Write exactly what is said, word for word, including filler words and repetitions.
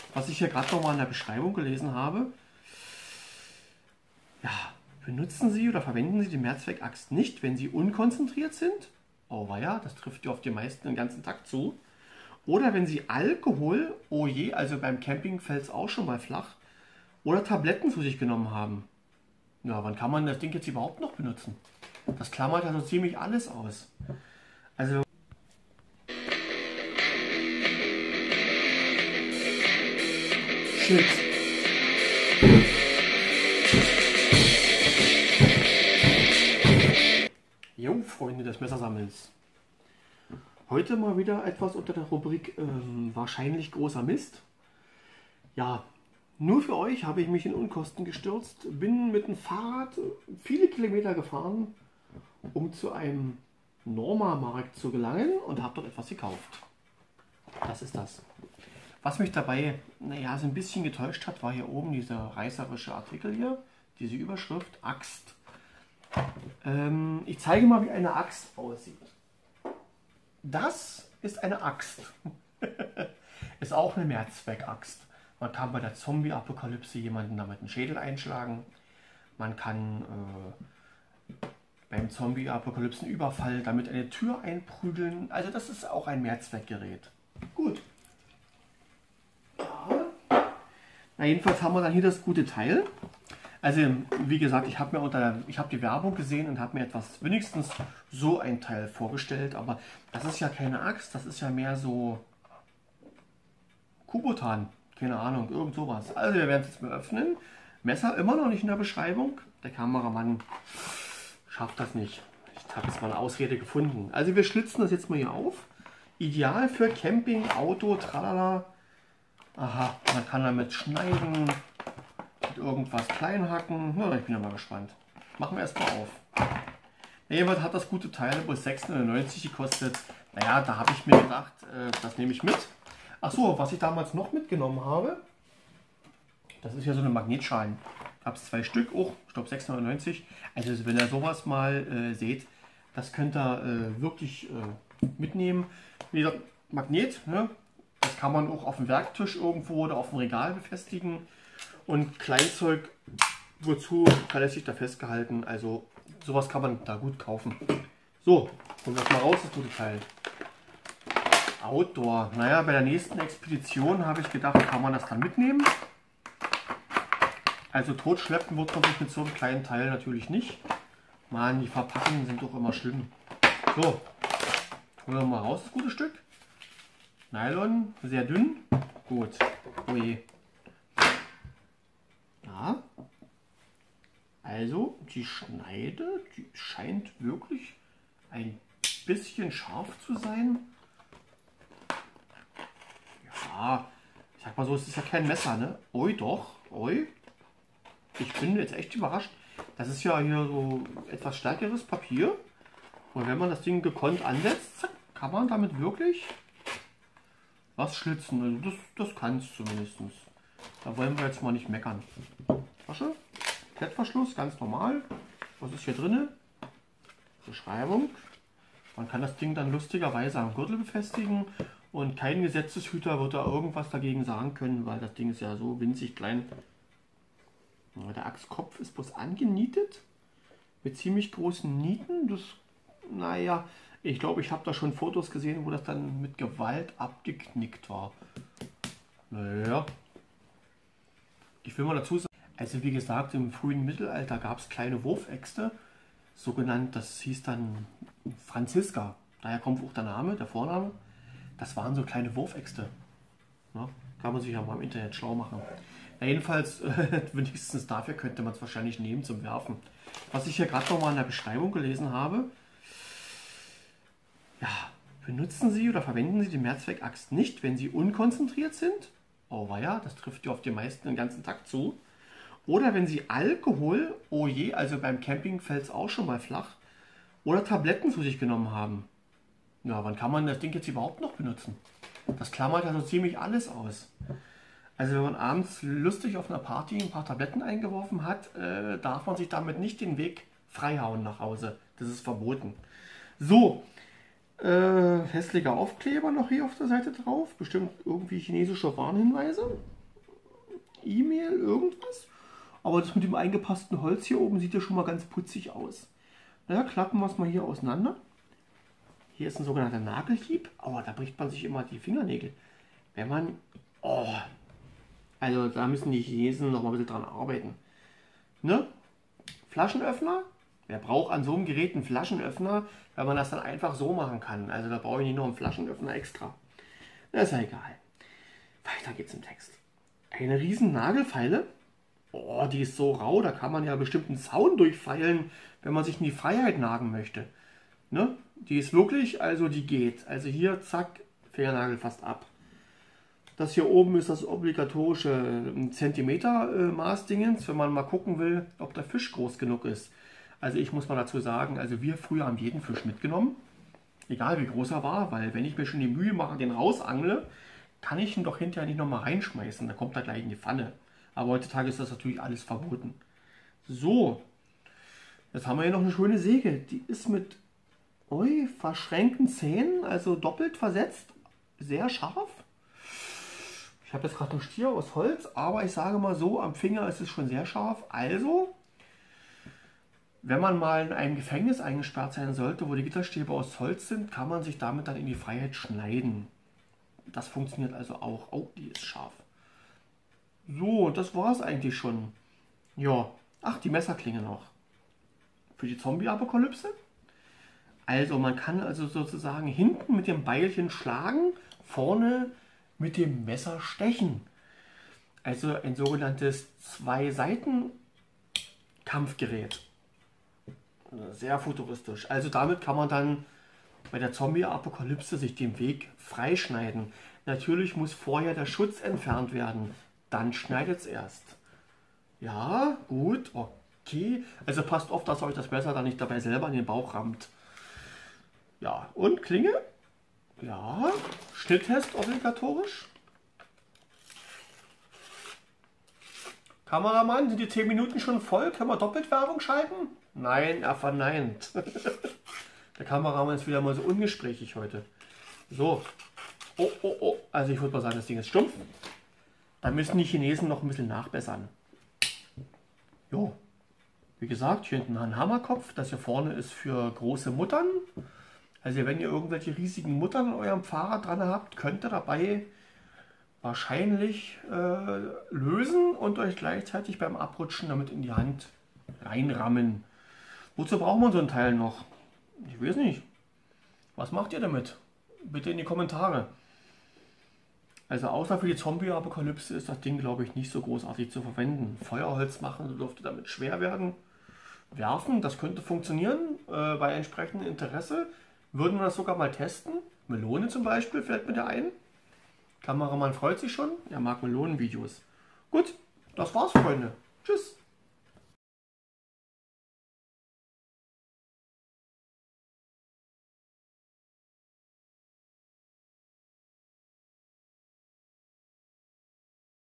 was ich hier gerade noch mal in der Beschreibung gelesen habe. Ja, benutzen Sie oder verwenden Sie die Mehrzweckaxt nicht, wenn Sie unkonzentriert sind. Oh ja, das trifft ja auf die meisten den ganzen Tag zu. Oder wenn Sie Alkohol, oh je, also beim Camping fällt es auch schon mal flach, oder Tabletten zu sich genommen haben. Ja, wann kann man das Ding jetzt überhaupt noch benutzen? Das klammert ja so ziemlich alles aus. Also Shit. Jo, Freunde des Messersammelns. Heute mal wieder etwas unter der Rubrik ähm, wahrscheinlich großer Mist. Ja, nur für euch habe ich mich in Unkosten gestürzt, bin mit dem Fahrrad viele Kilometer gefahren, um zu einem Norma-Markt zu gelangen und habe dort etwas gekauft. Das ist das. Was mich dabei, naja, so ein bisschen getäuscht hat, war hier oben dieser reißerische Artikel hier, diese Überschrift Axt. Ähm, ich zeige mal, wie eine Axt aussieht. Das ist eine Axt. Ist auch eine Mehrzweckaxt. Man kann bei der Zombie-Apokalypse jemanden damit einen Schädel einschlagen. Man kann äh, beim Zombie-Apokalypsen-Überfall damit eine Tür einprügeln. Also das ist auch ein Mehrzweckgerät. Gut. Ja. Na, jedenfalls haben wir dann hier das gute Teil. Also wie gesagt, ich habe mir unter, ich habe die Werbung gesehen und habe mir etwas, wenigstens so ein Teil vorgestellt. Aber das ist ja keine Axt, das ist ja mehr so Kubotan. Keine Ahnung, irgend sowas. Also wir werden es jetzt mal öffnen. Messer immer noch nicht in der Beschreibung. Der Kameramann schafft das nicht. Ich habe jetzt mal eine Ausrede gefunden. Also wir schlitzen das jetzt mal hier auf. Ideal für Camping, Auto, tralala. Aha, man kann damit schneiden, mit irgendwas klein hacken. Ja, ich bin ja mal gespannt. Machen wir erstmal auf. Jemand hat das gute Teil bloß sechs neunundneunzig gekostet. Naja, da habe ich mir gedacht, äh, das nehme ich mit. Achso, was ich damals noch mitgenommen habe, das ist ja so eine Magnetschalen. Gab es zwei Stück, oh, ich glaube sechs neunundneunzig. Also wenn ihr sowas mal äh, seht, das könnt ihr äh, wirklich äh, mitnehmen. Wie gesagt, Magnet, ne? Das kann man auch auf dem Werktisch irgendwo oder auf dem Regal befestigen. Und Kleinzeug, wozu verlässlich da festgehalten. Also sowas kann man da gut kaufen. So, holen wir das mal raus, das gute Teil. Outdoor. Naja, bei der nächsten Expedition habe ich gedacht, kann man das dann mitnehmen. Also totschleppen wird man sich mit so einem kleinen Teil natürlich nicht. Mann, die Verpackungen sind doch immer schlimm. So, holen wir mal raus das gute Stück. Nylon, sehr dünn. Gut. Ui. Ja. Also die Schneide, die scheint wirklich ein bisschen scharf zu sein. Ja, ich sag mal so, es ist ja kein Messer, ne? Ui, doch. Ui. Ich bin jetzt echt überrascht. Das ist ja hier so etwas stärkeres Papier. Und wenn man das Ding gekonnt ansetzt, zack, kann man damit wirklich was schlitzen. Also das, das kann es zumindest. Da wollen wir jetzt mal nicht meckern. Tasche, Klettverschluss, ganz normal. Was ist hier drin? Beschreibung. Man kann das Ding dann lustigerweise am Gürtel befestigen und kein Gesetzeshüter wird da irgendwas dagegen sagen können, weil das Ding ist ja so winzig klein. Der Axtkopf ist bloß angenietet mit ziemlich großen Nieten. Das, naja, ich glaube, ich habe da schon Fotos gesehen, wo das dann mit Gewalt abgeknickt war. Naja, ich will mal dazu sagen, also wie gesagt, im frühen Mittelalter gab es kleine Wurfäxte, sogenannt, das hieß dann Franziska, daher kommt auch der Name, der Vorname. Das waren so kleine Wurfäxte. Ja, kann man sich ja mal im Internet schlau machen. Ja, jedenfalls, äh, wenigstens dafür könnte man es wahrscheinlich nehmen zum Werfen. Was ich hier gerade noch mal in der Beschreibung gelesen habe. Ja, benutzen Sie oder verwenden Sie die Mehrzweckaxt nicht, wenn Sie unkonzentriert sind. Oh ja, das trifft ja auf die meisten den ganzen Tag zu. Oder wenn Sie Alkohol, oh je, also beim Camping fällt es auch schon mal flach, oder Tabletten zu sich genommen haben. Ja, wann kann man das Ding jetzt überhaupt noch benutzen? Das klammert ja so ziemlich alles aus. Also wenn man abends lustig auf einer Party ein paar Tabletten eingeworfen hat, äh, darf man sich damit nicht den Weg freihauen nach Hause. Das ist verboten. So, äh, hässlicher Aufkleber noch hier auf der Seite drauf. Bestimmt irgendwie chinesische Warnhinweise. E-Mail, irgendwas. Aber das mit dem eingepassten Holz hier oben sieht ja schon mal ganz putzig aus. Naja, klappen wir es mal hier auseinander. Hier ist ein sogenannter Nagelhieb. Aber da bricht man sich immer die Fingernägel. Wenn man... Oh, also da müssen die Chinesen noch mal ein bisschen dran arbeiten. Ne? Flaschenöffner. Wer braucht an so einem Gerät einen Flaschenöffner, wenn man das dann einfach so machen kann? Also da brauche ich nicht noch einen Flaschenöffner extra. Das ist ja egal. Weiter geht's im Text. Eine riesen Nagelfeile. Oh, die ist so rau, da kann man ja bestimmt einen Zaun durchfeilen, wenn man sich in die Freiheit nagen möchte. Ne? Die ist wirklich, also die geht. Also hier, zack, Fingernagel fast ab. Das hier oben ist das obligatorische Zentimeter-Maßdingens, wenn man mal gucken will, ob der Fisch groß genug ist. Also ich muss mal dazu sagen, also wir früher haben jeden Fisch mitgenommen, egal wie groß er war, weil wenn ich mir schon die Mühe mache, den rausangle, kann ich ihn doch hinterher nicht nochmal reinschmeißen, da kommt er gleich in die Pfanne. Aber heutzutage ist das natürlich alles verboten. So, jetzt haben wir hier noch eine schöne Säge, die ist mit ui, verschränkten Zähnen, also doppelt versetzt, sehr scharf. Ich habe jetzt gerade einen Stier aus Holz, aber ich sage mal so, am Finger ist es schon sehr scharf. Also, wenn man mal in einem Gefängnis eingesperrt sein sollte, wo die Gitterstäbe aus Holz sind, kann man sich damit dann in die Freiheit schneiden. Das funktioniert also auch. Oh, die ist scharf. So, das war es eigentlich schon. Ja, ach, die Messerklinge noch. Für die Zombie-Apokalypse. Also, man kann also sozusagen hinten mit dem Beilchen schlagen, vorne mit dem Messer stechen. Also ein sogenanntes Zwei-Seiten-Kampfgerät. Sehr futuristisch. Also damit kann man dann bei der Zombie-Apokalypse sich den Weg freischneiden. Natürlich muss vorher der Schutz entfernt werden. Dann schneidet es erst. Ja, gut, okay. Also passt auf, dass euch das Messer dann nicht dabei selber in den Bauch rammt. Ja, und Klinge? Ja, Schnitttest obligatorisch. Kameramann, sind die zehn Minuten schon voll? Können wir doppelt Werbung schalten? Nein, er verneint. Der Kameramann ist wieder mal so ungesprächig heute. So. Oh, oh, oh. Also ich würde mal sagen, das Ding ist stumpf. Da müssen die Chinesen noch ein bisschen nachbessern. Jo. Wie gesagt, hier hinten ein Hammerkopf. Das hier vorne ist für große Muttern. Also wenn ihr irgendwelche riesigen Muttern an eurem Fahrrad dran habt, könnt ihr dabei wahrscheinlich äh, lösen und euch gleichzeitig beim Abrutschen damit in die Hand reinrammen. Wozu braucht man so ein Teil noch? Ich weiß nicht. Was macht ihr damit? Bitte in die Kommentare. Also außer für die Zombie-Apokalypse ist das Ding, glaube ich, nicht so großartig zu verwenden. Feuerholz machen dürfte damit schwer werden. Werfen, das könnte funktionieren äh, bei entsprechendem Interesse. Würden wir das sogar mal testen? Melone zum Beispiel fällt mir da ein. Kameramann freut sich schon. Er mag Melonenvideos. Gut, das war's, Freunde. Tschüss.